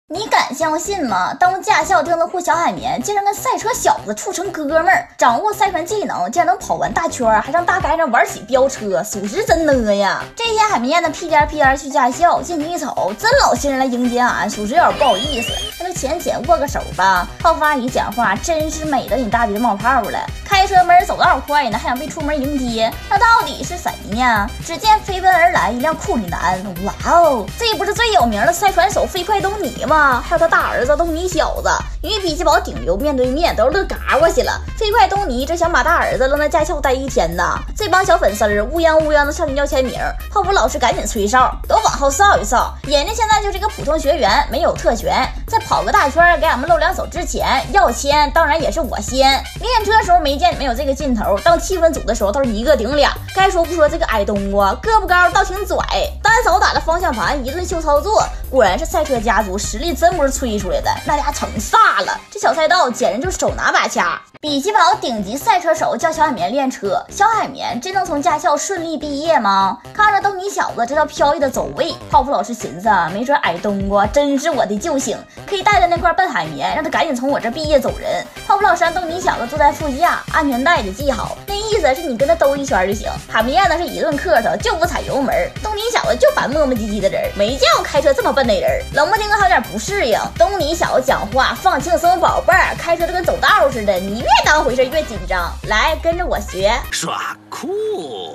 你敢相信吗？当驾校钉子户小海绵竟然跟赛车小子处成哥们儿，掌握赛船技能，竟然能跑完大圈，还让大街上玩起飙车，属实真的呀！这天海绵的屁颠去驾校，进去一瞅，真老新人来迎接俺，属实有点不好意思，那就浅握个手吧。泡芙阿姨讲话真是美的你大鼻冒泡了，开车没人走道快呢，还想被出门迎接，那到底是谁呢？只见飞奔而来一辆库里南，哇哦，这不是最有名的赛船手飞快东尼吗？还有他大儿子东尼小子与比基堡顶流面对面，都乐嘎过去了。飞快东尼只想把大儿子扔在驾校待一天呢。这帮小粉丝儿乌泱的上去要签名，泡芙老师赶紧吹哨，都往后扫一扫，人家现在就是个普通学员，没有特权，在跑个大圈给俺们露两手之前要签，当然也是我先。练车的时候没见你们有这个劲头，当气氛组的时候都是一个顶俩。该说不说，这个矮冬瓜个不高，倒挺拽，单手打着方向盘一顿秀操作，果然是赛车家族，实力真不是吹出来的，那家成飒了。这小赛道简直就手拿把掐。比基堡顶级赛车手叫小海绵练车，小海绵真能从驾校顺利毕业吗？看着东尼小子这套飘逸的走位，泡芙老师寻思啊，没准矮冬瓜真是我的救星，可以带着那块笨海绵，让他赶紧从我这毕业走人。泡芙老师让东尼小子坐在副驾，安全带得系好，那意思是你跟他兜一圈就行。海绵呢是一顿客套，就不踩油门。东尼小子就烦磨磨唧唧的人，没见过开车这么笨的人，冷不丁还有点不适应。东尼小子讲话放轻松，宝贝儿，开车就跟走道似的，你越当回事越紧张，来跟着我学耍酷。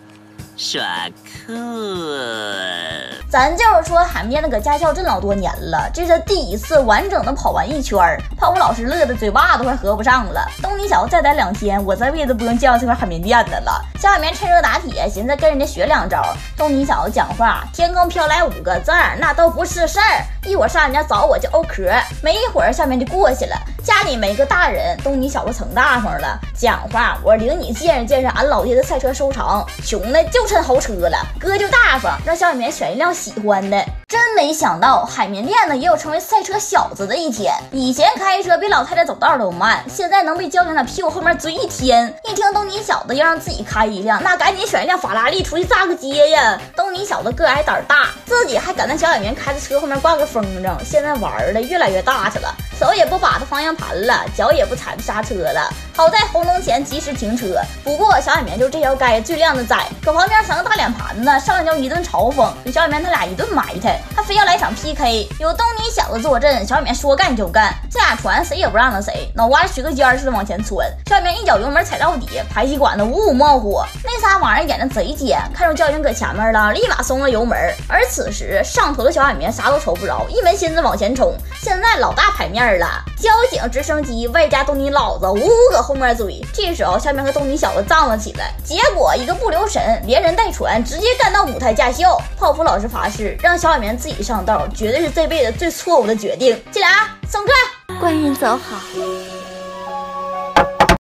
咱就是说海绵那个驾校真老多年了，这是第一次完整的跑完一圈，泡芙老师乐的嘴巴都快合不上了。东尼小子再待2天，我这辈子不用见到这块海绵垫的了。小海绵趁热打铁，寻思跟人家学2招。东尼小子讲话天空飘来5个字儿，那都不是事儿，一会儿上人家找我就欧壳，没一会儿下面就过去了。家里没个大人，东尼小子成大方了，讲话我领你见识见识俺老爹的赛车收藏，穷的就趁豪车了，哥就大方，让小海绵选一辆喜欢的。真没想到海绵店呢也有成为赛车小子的一天，以前开车比老太太走道都慢，现在能被交警在屁股后面追一天。一听东尼小子要让自己开一辆，那赶紧选一辆法拉利出去炸个街呀。东尼小子个矮胆大，自己还敢在小海绵开的车后面挂个风筝，现在玩的越来越大去了，手也不把着方向盘了，脚也不踩着刹车了。好在红灯前及时停车，不过小海绵就这条街最靓的仔，搁旁边3个大脸盘子，上来就一顿嘲讽，给小海绵他俩一顿埋汰，他非要来场 PK。 有东尼小子坐镇，小海绵说干就干，这俩船谁也不让着谁，脑瓜学个尖似的往前窜。小海绵一脚油门踩到底，排气管子呜呜冒火，那仨玩意儿演的贼尖，看着交警搁前面了，立马松了油门。而此时上头的小海绵啥都瞅不着，一门心思往前冲。现在老大牌面了，交警直升机外加东尼老子呜搁后面追。这时候小海绵和东尼小子仗了起来，结果一个不留神连人带船直接干到舞台驾校。泡芙老师发誓让小海绵自己上道，绝对是这辈子最错误的决定。进来啊，上课， 官人走好。